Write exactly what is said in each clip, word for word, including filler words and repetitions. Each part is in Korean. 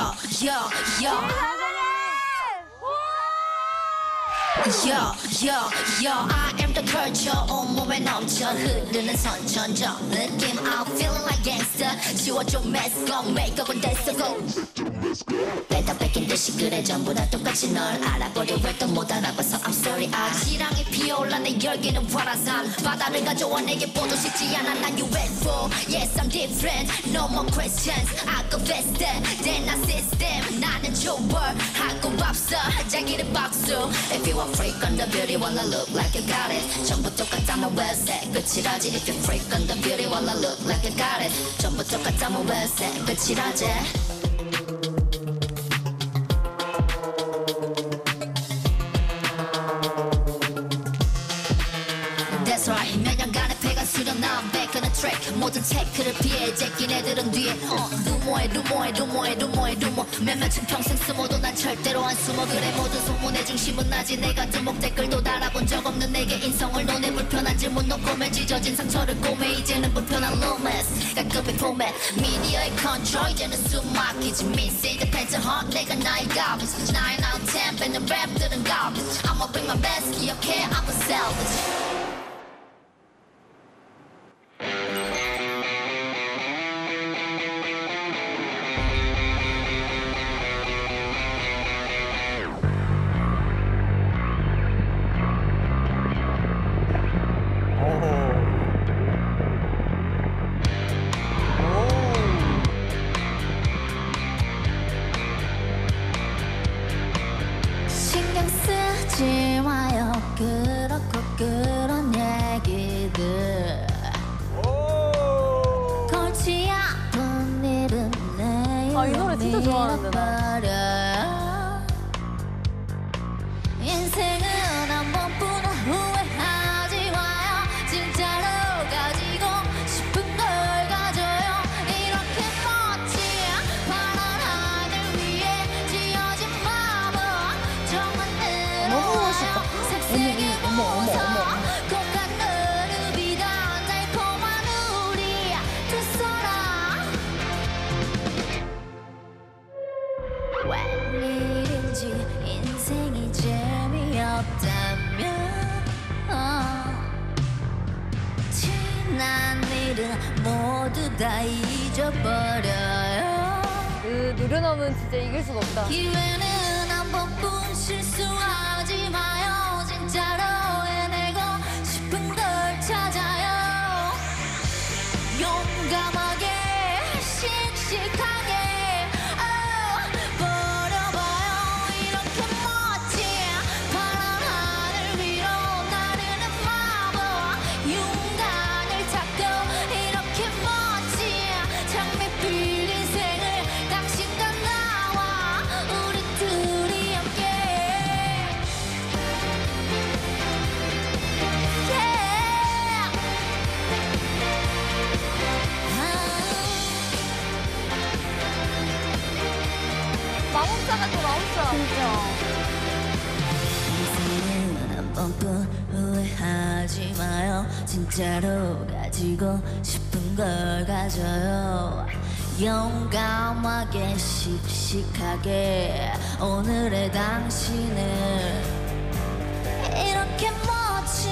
Yo, yo, yo. Yo, yo, yo, I am the culture. 온몸에 넘쳐 흐르는 선천적 느낌. I'm feeling like gangster. 지워줘 mask on, makeup은 됐어 go. 내다 뺏긴 듯이 그래 전부 다 똑같이 널 알아보려 해도 못 알아봐서 I'm sorry. 아 지랑이 피어올라 내 열기는 화라산. 바다를 가져와 내게 보도 쉽지 않아 난 U F O. Yes I'm different, no more questions. I go faster than our system. 나는 좋아 하고 없어 자기를 박수. If you are freak on the beauty while I look like you got it. 전부 똑같다면 왜 새 끝이라지. If you freak on the beauty while I look like you got it. 전부 똑같다면 왜 새 끝이라지. That's right 몇 년간의 패가 수련한 back on the track. 모든 체크를 피해 제낀 애들은 뒤에 어 루모에 루모에 루모에 루모에 루모. 몇몇은 평생 숨어도 난 절대로 안 숨어. 그래 모든 소문의 중심은 나지. 내가 두목 댓글도 달아본 적 없는 내게 인성을 논해. 불편한 질문 놓고매 찢어진 상처를 꼬매. 이제는 불편한 로맨스 가끔의 포맷 미디어의 컨트롤. 이제는 숨 막히지 미스 depends on heart. 내가 나의 garbage nine out of ten 뱉는 랩들은 garbage. I'ma bring my best 기억해 I'm a salvage. 쓰지 마요 그렇고 그런 얘기들. 걸지 않은 일은 내일로 아, 이 노래 진짜 좋아하는데 나. 인생은 한 번뿐 후회하지 마요. 진짜로 가지고 싶은 걸 가져요. 이렇게 멋진 파란 하늘 위에 지어진 마법. 정말 너무 멋있다. 어머, 어머, 어머, 어머. 고간 느릅이다 달콤한 우리 두 사람. 웬일인지 인생이 재미없다면 어. 지난 일은 모두 다 잊어버려요. 그 누르넘은 진짜 이길 수가 없다. 기회는 한 번뿐 실수하지 마요. 진짜로 해내고 싶은 걸 찾아요. 용감하게 씩씩하게 oh, 버려봐요. 이렇게 멋진 파란 하늘 위로 나르는 마법 윤곽을 찾고. 이렇게 멋진 장밋빛 인생을 당신과 나와 우리 둘이 함께. Yeah. 마법사 같아, 마법사. 진짜. 인생은 한 번뿐 후회하지 마요. 진짜로 가지고 싶은 걸 가져요. 용감하게 씩씩하게 오늘의 당신을. 이렇게 멋진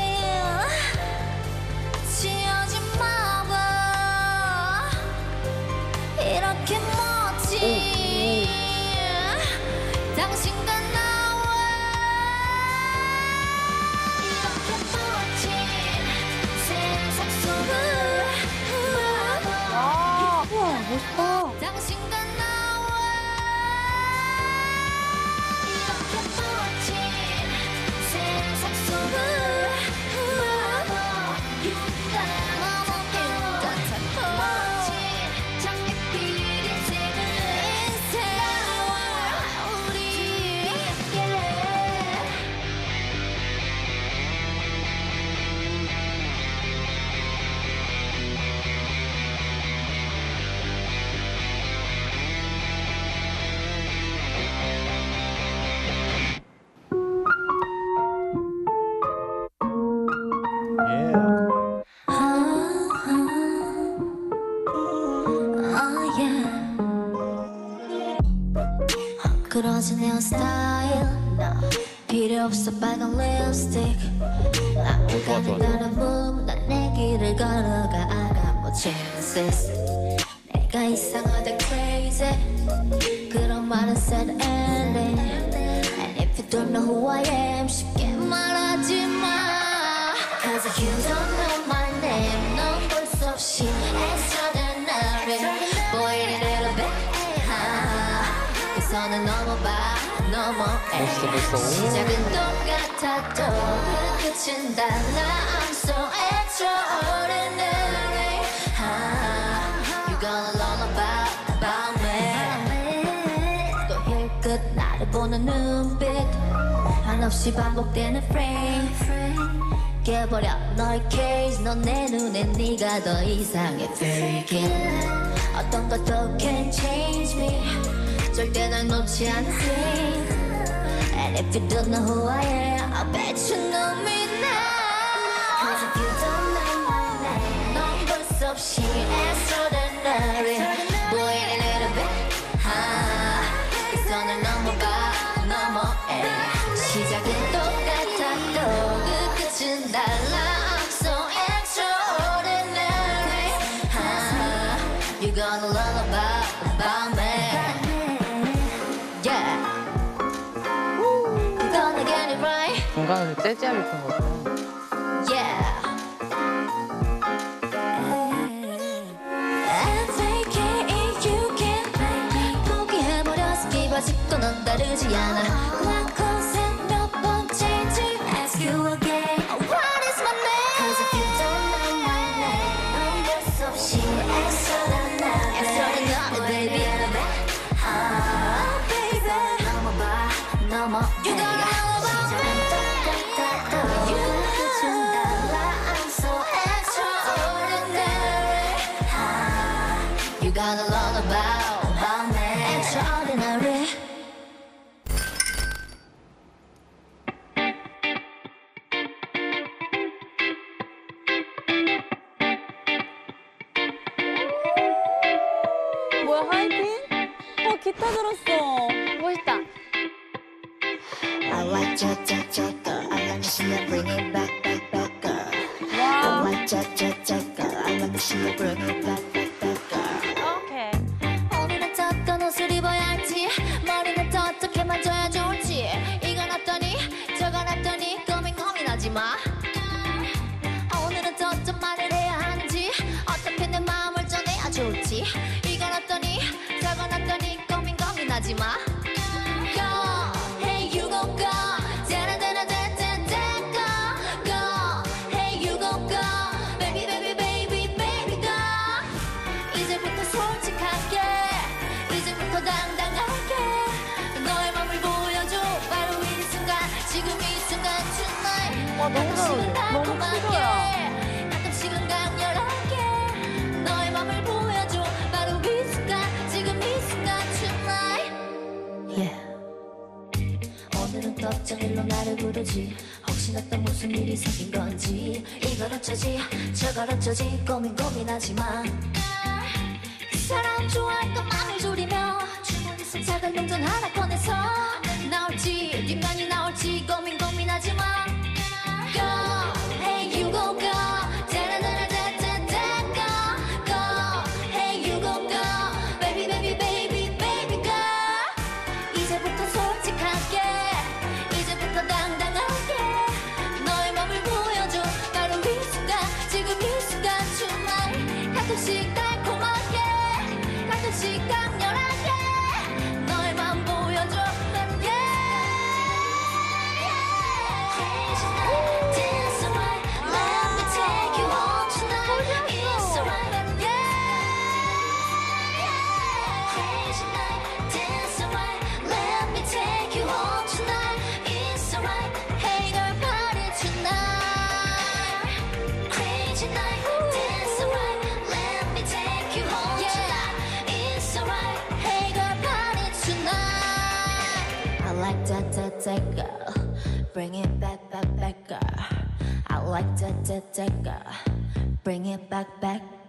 지어진 마법. 이렇게 멋진 당신과 나와. 이렇게 멋진 세상 속을 아, 우와, 멋있다. 당신과 나와. 이렇게 멋진 세상 속 미끄러진 헤어스타일 필요 없어 빨간 립스틱 아무 가는 다른 문 난 내 길을 걸어가 I got more chances 내가 이상하다 crazy 그런 말은 sad ending And if you don't know who I am 쉽게 말하지 마 Cause you don't know my name 넌 볼 수 없이 extraordinary Boy a little bit 그 선을 넘어봐 넘어해 시작은 똑같아도 그 끝은 달라 I'm so extraordinary You gonna learn about, about me 또 힐끗 나를 보는 눈빛 한없이 반복되는 frame 깨버려 너의 case 넌 내 눈에 네가 더 이상해 fake it 어떤 것도 can't change me 절대 널 놓지 않지 And if you don't know who I am I bet you know me now Cause if you don't know my name 넌 볼 수 없이 extraordinary Boy a little bit 그 선을 넘어가 넘어해 시작은 똑같아도 그 끝은 달라 I'm so extraordinary You gonna learn about, about me Yeah You're gonna get it right 건강을 재즈하게 푼 거구나. Yeah And take it you can play 포기해버려서 기뻐짓고 넌 다르지 않아 난 컨셉 몇 번째인지 ask you again What is my name? Cause if you don't know my name 넌 볼 수 없이 extraordinary Extraordinary baby Ah baby 넘어봐 넘어해 You gotta know about me You 끝은 달라 I'm so extraordinary You gotta learn about, about me Extraordinary 뭐야 하이틴? 어 기타 들었어. 멋있다. I like that, that, that girl. I like to see her bring it back, back, back, girl. I like that, that, that girl. I like to see her bring it back, back, back, girl. 오케이. 오늘은 어떤 옷을 입어야 할지, 머리는 또 어떻게 만져야 좋을지. 이건 어떠니, 저건 어떠니, 고민 고민하지 마. 오늘은 또 어떤 말을 해야 하는지, 어떻게 내 마음을 전해야 좋을지. 이건 어떠니, 저건 어떠니, 고민 고민하지 마. 와 너무 잘 어울려. 너무 크더라. 가끔씩은 강렬하게 너의 맘을 보여줘 바로 이 순간 지금 이 순간 tonight Yeah 오늘은 또 어쩐 일로 나를 부르지 혹시나 또 무슨 일이 생긴 건지 이걸 어쩌지 저걸 어쩌지 고민 고민하지 마 그 사람 좋아할까 맘을 졸이며 주머니에서 작은 동전 하나 꺼내서 나올지 뒷면이 나올지 고민 고민하지 마 Go, hey you go go, da da da da da da go, go, hey you go go, baby baby baby baby go. 이제부터 솔직하게, 이제부터 당당하게 너의 맘을 보여줘 바로 이 순간 지금 이 순간 tonight 가끔씩 달콤하게, 가끔씩 강렬하게 너의 맘 보여줘. That, that, that girl, bring it back, back, back, girl. I like that, that, that girl, bring it back, back.